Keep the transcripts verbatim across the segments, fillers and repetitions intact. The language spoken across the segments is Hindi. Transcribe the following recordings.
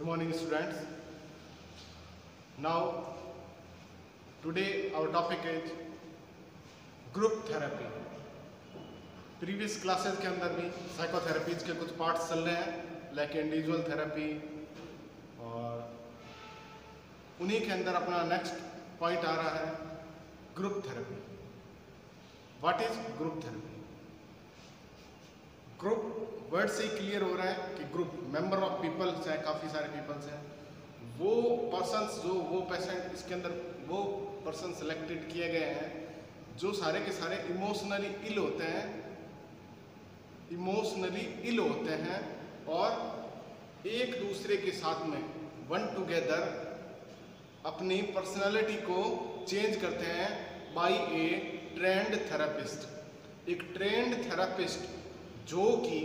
Good morning, students. Now, today our topic is group therapy. Previous classes के अंदर भी साइकोथेरेपीज के कुछ पार्ट्स चल रहे हैं, लाइक इंडिविजुअल थेरेपी, और उन्हीं के अंदर अपना नेक्स्ट पॉइंट आ रहा है group therapy. What is group therapy? Group word से ही क्लियर हो रहा है कि ग्रुप मेंबर ऑफ पीपल्स हैं, काफ़ी सारे पीपल्स हैं. वो पर्सन्स जो वो पेशेंट इसके अंदर वो पर्सन सेलेक्टेड किए गए हैं जो सारे के सारे इमोशनली इल होते हैं इमोशनली इल होते हैं और एक दूसरे के साथ में वन टुगेदर अपनी पर्सनालिटी को चेंज करते हैं बाय ए ट्रेंड थेरेपिस्ट. एक ट्रेंड थेरेपिस्ट जो कि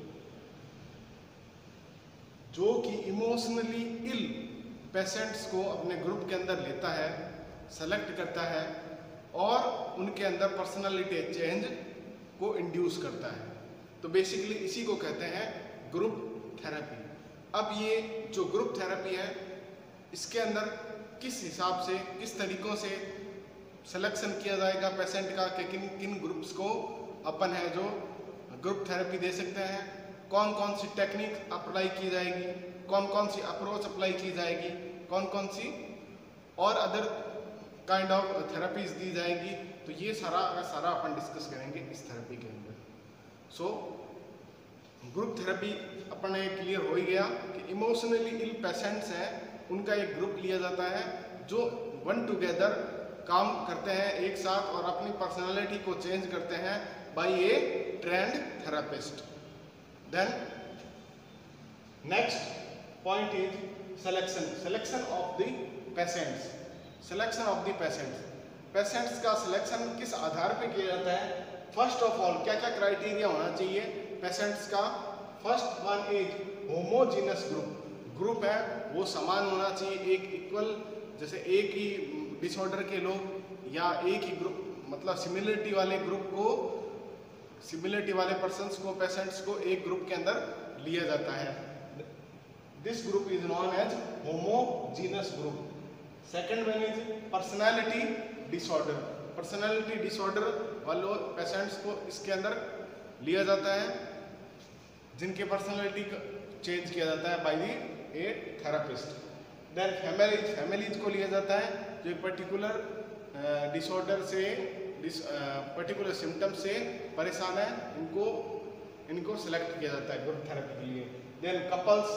जो कि इमोशनली इल पेशेंट्स को अपने ग्रुप के अंदर लेता है, सेलेक्ट करता है और उनके अंदर पर्सनालिटी चेंज को इंड्यूस करता है. तो बेसिकली इसी को कहते हैं ग्रुप थेरेपी. अब ये जो ग्रुप थेरेपी है इसके अंदर किस हिसाब से, किस तरीक़ों से सिलेक्शन किया जाएगा पेशेंट का कि किन किन ग्रुप्स को अपन है जो ग्रुप थेरेपी दे सकते हैं, कौन कौन सी टेक्निक अप्लाई की जाएगी, कौन कौन सी अप्रोच अप्लाई की जाएगी, कौन कौन सी और अदर काइंड ऑफ थेरेपीज दी जाएगी. तो ये सारा सारा अपन डिस्कस करेंगे इस थेरेपी के अंदर. सो ग्रुप थेरेपी अपन ने क्लियर हो ही गया कि इमोशनली इल पेशेंट्स हैं उनका एक ग्रुप लिया जाता है जो वन टुगेदर काम करते हैं एक साथ और अपनी पर्सनालिटी को चेंज करते हैं by a trained therapist. Then next point is selection selection of the patients. Selection of the patients patients का सिलेक्शन किस आधार पे किया जाता है? फर्स्ट ऑफ ऑल क्या क्या क्राइटेरिया होना चाहिए पेशेंट्स का? First one is homogeneous group. Group है वो समान होना चाहिए, एक इक्वल, जैसे एक ही डिसऑर्डर के लोग या एक ही ग्रुप, मतलब सिमिलरिटी वाले ग्रुप को, सिमिलरिटी वाले पर्सन्स को, पेशेंट्स को एक ग्रुप के अंदर लिया जाता है. This group is known as homogeneous group. Second one is personality disorder. Personality disorder वाले पेशेंट्स को इसके अंदर लिया जाता है जिनके पर्सनालिटी चेंज किया जाता है by the a therapist. Then families families को लिया जाता है जो एक पर्टिकुलर डिसऑर्डर से, पर्टिकुलर सिम्टम से परेशान है, इनको इनको सेलेक्ट किया जाता है ग्रुप थेरेपी के लिए. Then couples.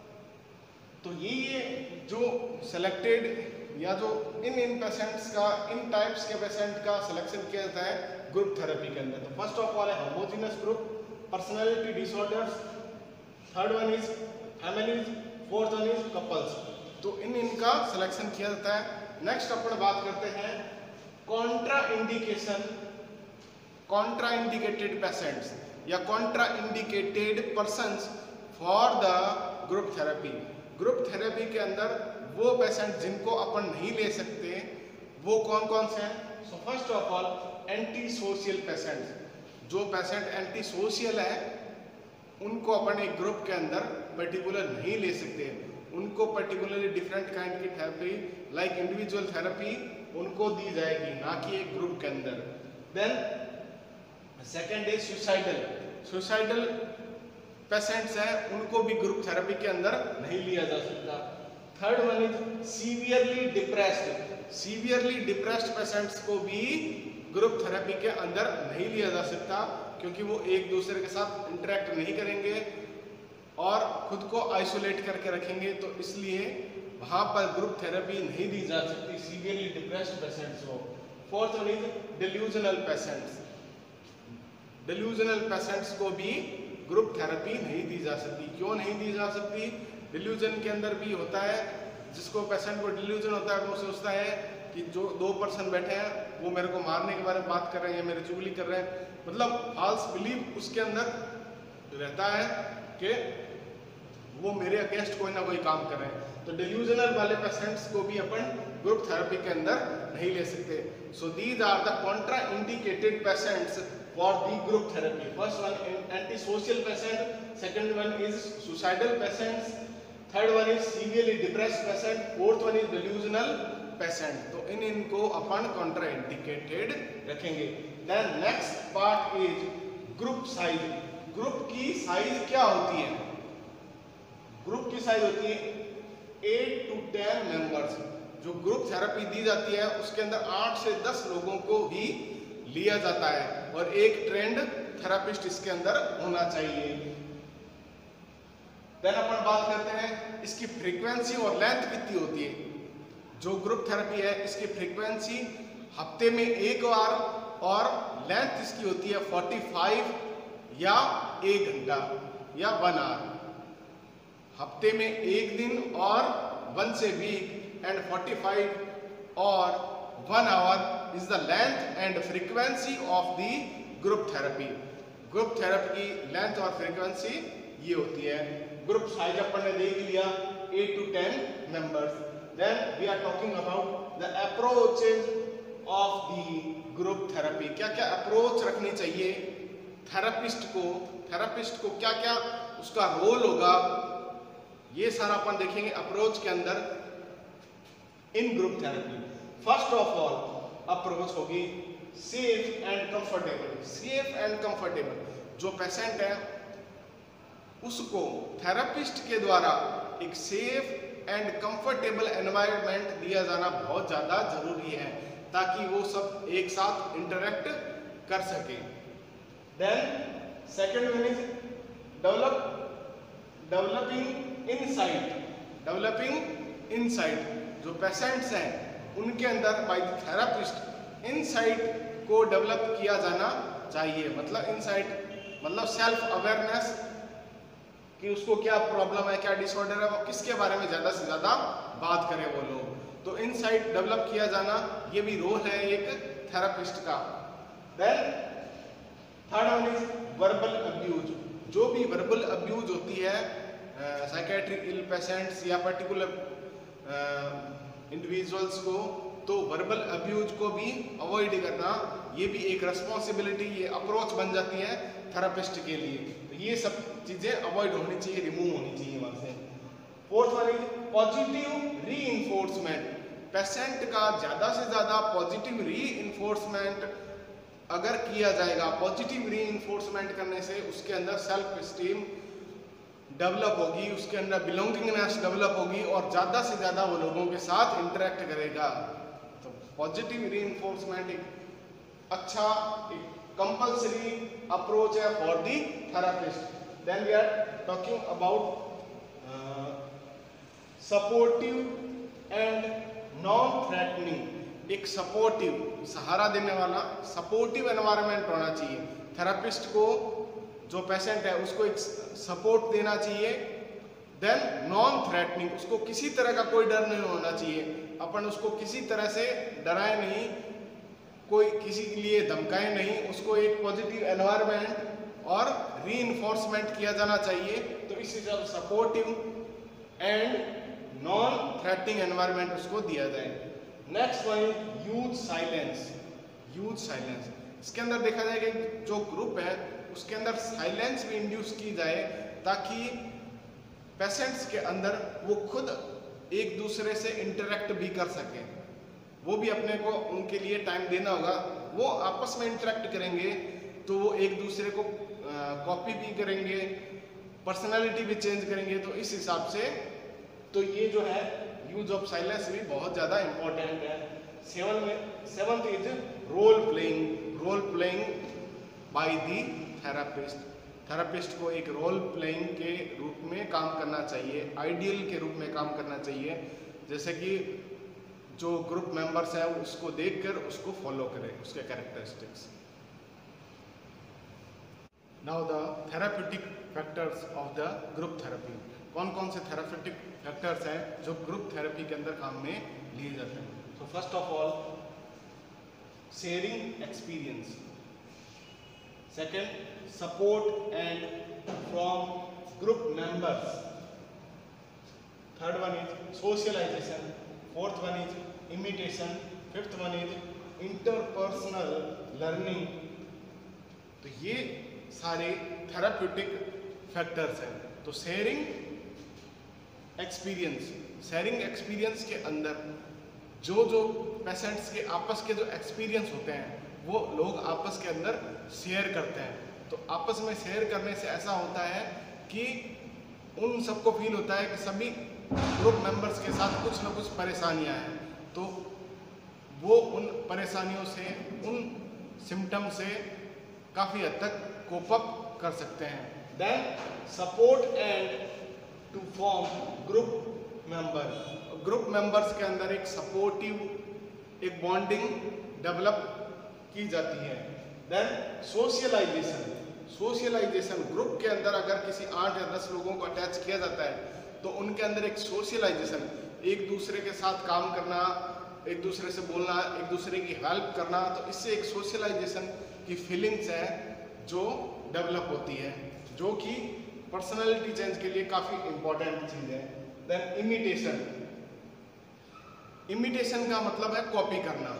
तो ये ये जो सेलेक्टेड या जो इन इन पेशेंट्स का, इन टाइप्स के पेशेंट का सिलेक्शन किया जाता है ग्रुप थेरेपी के अंदर. तो फर्स्ट ऑफ ऑल है homogeneous group, personality disorders, third one is families, fourth one is couples. तो इन इनका सिलेक्शन किया जाता है. नेक्स्ट अपन बात करते हैं contraindication, contraindicated patients या contraindicated persons for the group therapy. Group therapy के अंदर वो पेशेंट जिनको अपन नहीं ले सकते वो कौन कौन से हैं? So first of all antisocial patients. जो पेशेंट एंटी सोशल है उनको अपन एक ग्रुप के अंदर पर्टिकुलर नहीं ले सकते. उनको पर्टिकुलरली डिफरेंट काइंड की थेरेपी लाइक इंडिविजुअल थेरेपी उनको दी जाएगी, ना कि एक ग्रुप के अंदर. Then second is suicidal. Suicidal patients हैं उनको भी ग्रुप थेरेपी के अंदर नहीं लिया जा सकता. Third one is severely depressed. Severely depressed patients को भी ग्रुप थेरेपी के अंदर नहीं लिया जा सकता क्योंकि वो एक दूसरे के साथ इंटरेक्ट नहीं करेंगे और खुद को आइसोलेट करके रखेंगे. तो इसलिए वहाँ पर ग्रुप थेरेपी नहीं दी जा सकती सीवियरली डिप्रेस्ड पेशेंट्स को. Fourth one is delusional patients. Delusional patients को भी ग्रुप थेरेपी नहीं दी जा सकती. क्यों नहीं दी जा सकती? डिल्यूजन के अंदर भी होता है, जिसको पेशेंट को डिल्यूजन होता है वो सोचता है कि जो दो पर्सन बैठे हैं वो मेरे को मारने के बारे में बात कर रहे हैं या मेरी चुगली कर रहे हैं, मतलब फॉल्स बिलीव उसके अंदर रहता है कि वो मेरे अगेंस्ट कोई ना कोई काम कर रहे हैं. तो डिल्यूजनल वाले पेशेंट्स को भी अपन ग्रुप थेरेपी के अंदर नहीं ले सकते. So these are the contraindicated patients for the group therapy. First one anti-social patient, second one is suicidal patients, third one is severely depressed patient, fourth one is delusional patient. तो इन इनको अपन कॉन्ट्राइंडिकेटेड रखेंगे। Then next part is group size. Group की साइज क्या होती है? ग्रुप की साइज होती है एट टू टेन मेंबर्स। जो ग्रुप थेरेपी दी जाती है उसके अंदर आठ से दस लोगों को ही लिया जाता है और एक ट्रेंड थेरेपिस्ट इसके अंदर होना चाहिए। देन अपन बात करते हैं इसकी फ्रीक्वेंसी और लेंथ कितनी होती है। जो ग्रुप थेरेपी है इसकी फ्रीक्वेंसी हफ्ते में एक बार और लेंथ इसकी होती है पैंतालीस या एक घंटा या वन आवर। हफ्ते में एक दिन और वन से वीक एंड पैंतालीस और one hour is the length and frequency of the group therapy. Group therapy की लेंथ और फ्रीक्वेंसी ये होती है। ग्रुप साइज अपन ने देख लिया eight to ten members. Then we are talking about the approaches of the group therapy. क्या क्या अप्रोच रखनी चाहिए थेरेपिस्ट को, थेरेपिस्ट को क्या क्या उसका रोल होगा, ये सारा अपन देखेंगे अप्रोच के अंदर in group therapy. First of all approach होगी safe and comfortable. Safe and comfortable, जो पेशेंट है उसको थेरेपिस्ट के द्वारा एक सेफ एंड कंफर्टेबल एनवायरनमेंट दिया जाना बहुत ज़्यादा जरूरी है ताकि वो सब एक साथ इंटरेक्ट कर सके। Then second one is develop developing insight. Developing insight, जो पेशेंट्स हैं उनके अंदर बाय द थेरेपिस्ट इनसाइट को डेवलप किया जाना चाहिए। मतलब इनसाइट मतलब सेल्फ अवेयरनेस कि उसको क्या प्रॉब्लम है, क्या डिसऑर्डर है, वो किसके बारे में ज़्यादा से ज़्यादा बात करें वो लोग। तो इनसाइट डेवलप किया जाना ये भी रोल है एक थेरेपिस्ट का। Then third one is verbal abuse. जो भी वर्बल अब्यूज होती है साइकेट्रिक इल पेशेंट्स या पर्टिकुलर इंडिविजुअल्स को, तो वर्बल अब्यूज को भी अवॉइड करना ये भी एक रिस्पॉन्सिबिलिटी, ये अप्रोच बन जाती है थेरेपिस्ट के लिए। तो ये सब चीज़ें अवॉइड होनी चाहिए, रिमूव होनी चाहिए वहाँ से। Fourth one is positive reinforcement. Patient का ज़्यादा से ज़्यादा पॉजिटिव री इन्फोर्समेंट अगर किया जाएगा, पॉजिटिव री इन्फोर्समेंट करने से उसके अंदर सेल्फ स्टीम डेवलप होगी, उसके अंदर बिलोंगिंगनेस डेवलप होगी और ज़्यादा से ज़्यादा वो लोगों के साथ इंटरेक्ट करेगा। तो पॉजिटिव री इन्फोर्समेंट एक अच्छा एक कंपल्सरी अप्रोच है for the therapist. Then we are talking about supportive and non threatening. एक सपोर्टिव, सहारा देने वाला सपोर्टिव एनवायरनमेंट होना चाहिए। थेरेपिस्ट को जो पेशेंट है उसको एक सपोर्ट देना चाहिए। देन नॉन थ्रेटनिंग, उसको किसी तरह का कोई डर नहीं होना चाहिए। अपन उसको किसी तरह से डराए नहीं, कोई किसी के लिए धमकाए नहीं, उसको एक पॉजिटिव एनवायरनमेंट और रीइंफोर्समेंट किया जाना चाहिए। तो इस हिसाब से supportive and non threatening environment उसको दिया जाए। Next one is use silence. Use silence, इसके अंदर देखा जाए कि जो ग्रुप है उसके अंदर साइलेंस भी इंड्यूस की जाए ताकि पेशेंट्स के अंदर वो खुद एक दूसरे से इंटरेक्ट भी कर सके। वो भी अपने को उनके लिए टाइम देना होगा, वो आपस में इंटरेक्ट करेंगे तो वो एक दूसरे को कॉपी भी करेंगे, पर्सनालिटी भी चेंज करेंगे। तो इस हिसाब से तो ये जो है यूज ऑफ साइलेंस भी बहुत ज़्यादा इम्पोर्टेंट है। सेवन में seventh is role playing. Role playing by the therapist. Therapist को एक रोल प्लेइंग के रूप में काम करना चाहिए, आइडियल के रूप में काम करना चाहिए, जैसे कि जो ग्रुप मेंबर्स है उसको देखकर उसको फॉलो करें, उसके characteristics. Now the therapeutic factors of the group therapy. कौन कौन से थेरेप्यूटिक फैक्टर्स हैं जो ग्रुप थेरेपी के अंदर काम में लिए जाते हैं? So first of all sharing experience. Second support and from group members. Third one is socialization. Fourth one is imitation. Fifth one is interpersonal learning. तो ये सारे थेरेप्यूटिक फैक्टर्स हैं। तो शेयरिंग एक्सपीरियंस, शेयरिंग एक्सपीरियंस के अंदर जो जो पेशेंट्स के आपस के जो एक्सपीरियंस होते हैं वो लोग आपस के अंदर शेयर करते हैं। तो आपस में शेयर करने से ऐसा होता है कि उन सबको फील होता है कि सभी ग्रुप मेंबर्स के साथ कुछ ना कुछ परेशानियां हैं, तो वो उन परेशानियों से, उन सिम्टम से काफ़ी हद तक कोप अप कर सकते हैं। Then support and to form group member, group members के अंदर एक सपोर्टिव, एक बॉन्डिंग डेवलप की जाती है। देन सोशलाइजेशन, सोशलाइजेशन ग्रुप के अंदर अगर किसी आठ या दस लोगों को अटैच किया जाता है तो उनके अंदर एक सोशलाइजेशन, एक दूसरे के साथ काम करना, एक दूसरे से बोलना, एक दूसरे की हेल्प करना, तो इससे एक सोशलाइजेशन की फीलिंग्स है जो डेवलप होती है, जो कि पर्सनालिटी चेंज के लिए काफ़ी इंपॉर्टेंट चीज़ है। देन इमिटेशन, इमिटेशन का मतलब है कॉपी करना।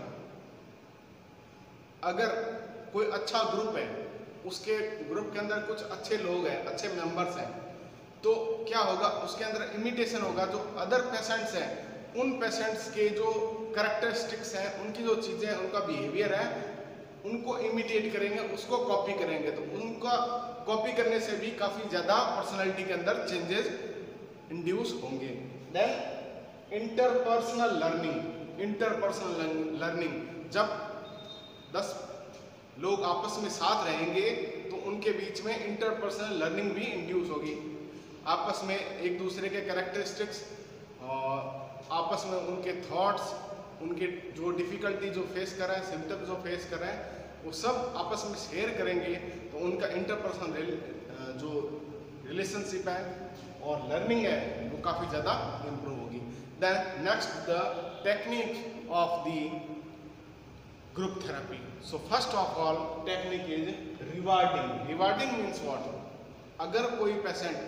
अगर कोई अच्छा ग्रुप है, उसके ग्रुप के अंदर कुछ अच्छे लोग हैं, अच्छे मेंबर्स हैं, तो क्या होगा, उसके अंदर इमिटेशन होगा। जो अदर पेशेंट्स हैं, उन पेशेंट्स के जो कैरेक्टरिस्टिक्स हैं, उनकी जो चीज़ें हैं, उनका बिहेवियर है, उनको इमिटेट करेंगे, उसको कॉपी करेंगे, तो उनका कॉपी करने से भी काफ़ी ज़्यादा पर्सनैलिटी के अंदर चेंजेस इंड्यूस होंगे। Then interpersonal learning, interpersonal learning, जब दस लोग आपस में साथ रहेंगे तो उनके बीच में इंटरपर्सनल लर्निंग भी इंड्यूस होगी। आपस में एक दूसरे के कैरेक्टरिस्टिक्स और आपस में उनके थॉट्स, उनके जो डिफ़िकल्टी जो फेस कर रहे हैं, सिम्टम्स जो फेस कर रहे हैं, वो सब आपस में शेयर करेंगे, तो उनका इंटरपर्सनल जो रिलेशनशिप है और लर्निंग है वो काफ़ी ज़्यादा इम्प्रूव होगी। Then next the technique of the group therapy. So first of all technique is rewarding. Rewarding means what? अगर कोई पेशेंट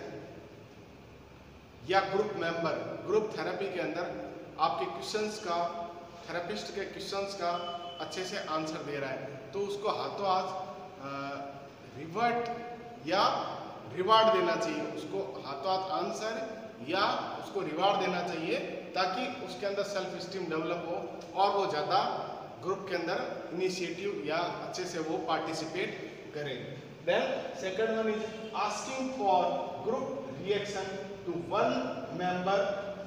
या ग्रुप मेंबर ग्रुप थेरेपी के अंदर आपके क्वेश्चंस का, थेरेपिस्ट के क्वेश्चंस का अच्छे से आंसर दे रहा है, तो उसको हाथों हाथ रिवर्ट या रिवार्ड देना चाहिए। उसको हाथों हाथ आंसर या उसको रिवार्ड देना चाहिए, ताकि उसके अंदर सेल्फ स्टीम डेवलप हो और वो ज़्यादा ग्रुप के अंदर इनिशिएटिव या अच्छे से वो पार्टिसिपेट करें। Then second one is asking for group reaction to one member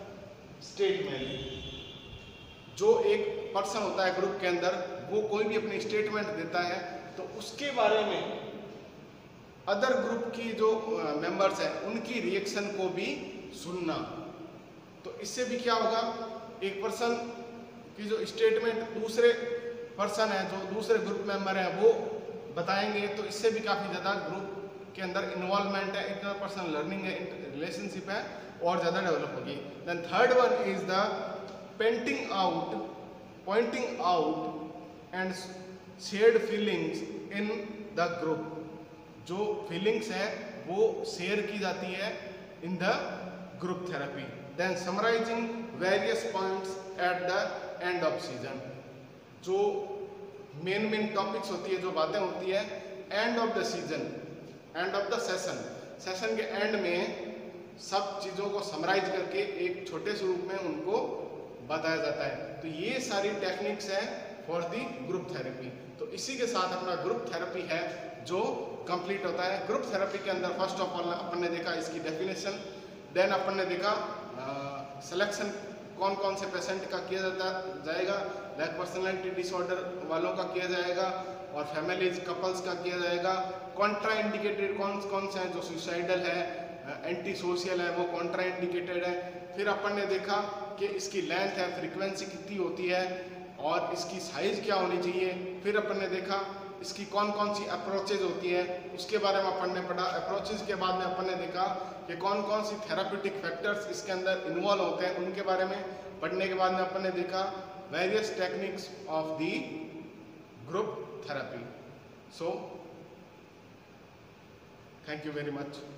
statement. जो एक पर्सन होता है ग्रुप के अंदर, वो कोई भी अपनी स्टेटमेंट देता है, तो उसके बारे में अदर ग्रुप की जो मेंबर्स हैं उनकी रिएक्शन को भी सुनना। तो इससे भी क्या होगा, एक पर्सन की जो स्टेटमेंट दूसरे पर्सन है, जो दूसरे ग्रुप मेंबर है, वो बताएंगे, तो इससे भी काफ़ी ज़्यादा ग्रुप के अंदर इन्वॉल्वमेंट है, इंटरपर्सनल लर्निंग है, रिलेशनशिप है, और ज़्यादा डेवलप होगी। Then third one is the painting out, pointing out and shared feelings in the group. जो फीलिंग्स है वो शेयर की जाती है in the group therapy. Then summarizing various points at the end of season. जो मेन मेन टॉपिक्स होती है, जो बातें होती है end of the season, end of the session, session के एंड में सब चीज़ों को समराइज करके एक छोटे से रूप में उनको बताया जाता है। तो ये सारी टेक्निक्स हैं फॉर दी ग्रुप थेरेपी। तो इसी के साथ अपना ग्रुप थेरेपी है जो कंप्लीट होता है। ग्रुप थेरेपी के अंदर फर्स्ट ऑफ ऑल अपन ने देखा इसकी डेफिनेशन, देन अपन ने देखा सिलेक्शन कौन कौन से पेशेंट का किया जाता जाएगा, लाइक पर्सनैलिटी डिसऑर्डर वालों का किया जाएगा, और फैमिलीज कपल्स का किया जाएगा। कॉन्ट्रा इंडिकेटेड कौन कौन से हैं, जो सुसाइडल है, एंटी सोशल है, वो कॉन्ट्रा इंडिकेटेड है। फिर अपन ने देखा कि इसकी लेंथ है, फ्रीक्वेंसी कितनी होती है, और इसकी साइज क्या होनी चाहिए। फिर अपन ने देखा इसकी कौन कौन सी अप्रोचेज होती है, उसके बारे में अपन ने पढ़ा। अप्रोचेज के बाद में अपन ने देखा कि कौन कौन सी थेराप्यूटिक फैक्टर्स इसके अंदर इन्वॉल्व होते हैं, उनके बारे में पढ़ने के बाद में अपन ने देखा various techniques of the group therapy. So thank you very much.